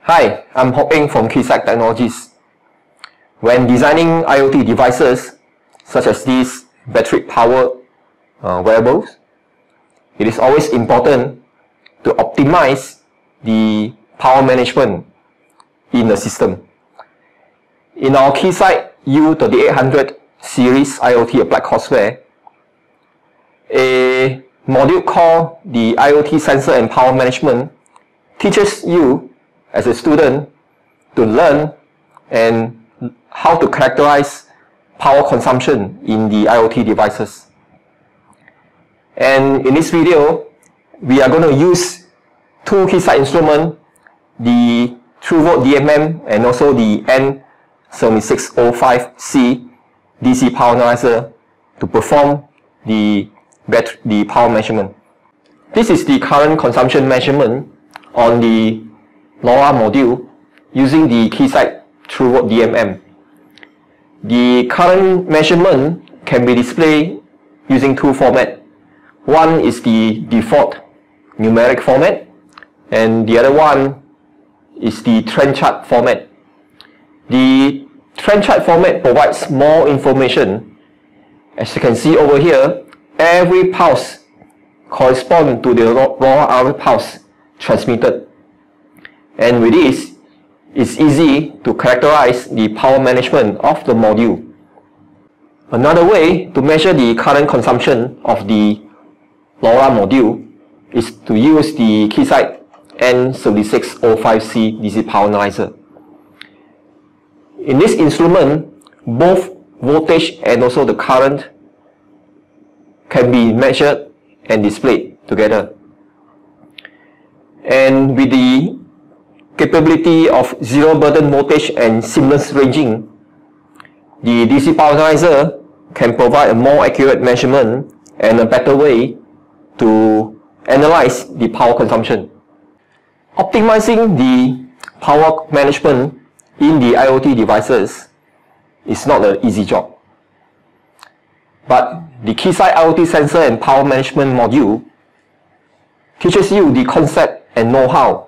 Hi, I'm Hoping from Keysight Technologies. When designing IoT devices, such as these battery-powered wearables, it is always important to optimize the power management in the system. In our Keysight U3800 series IoT applied courseware, a module called the IoT Sensor and Power Management teaches you as a student to learn and how to characterize power consumption in the IoT devices. And in this video, we are going to use two Keysight instruments, the 2V DMM and also the N7605C DC power analyzer to perform the power measurement. This is the current consumption measurement on the LoRa module using the Keysight 2V DMM. The current measurement can be displayed using two formats. One is the default numeric format, and the other one is the trend chart format. The trend chart format provides more information. As you can see over here, every pulse corresponds to the LoRa RF pulse transmitted. And with this, it's easy to characterize the power management of the module. Another way to measure the current consumption of the LoRa module is to use the Keysight N7605C DC power analyzer. In this instrument, both voltage and also the current can be measured and displayed together. And with the capability of zero burden voltage and seamless ranging, the DC power analyzer can provide a more accurate measurement and a better way to analyze the power consumption. Optimizing the power management in the IoT devices is not an easy job. But the Keysight IoT Sensor and Power Management module teaches you the concept and know-how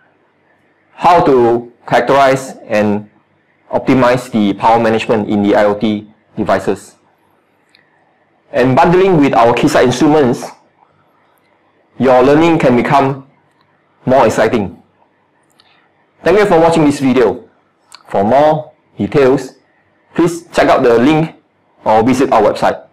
to characterize and optimize the power management in the IoT devices. And bundling with our Keysight instruments, your learning can become more exciting. Thank you for watching this video. For more details, please check out the link or visit our website.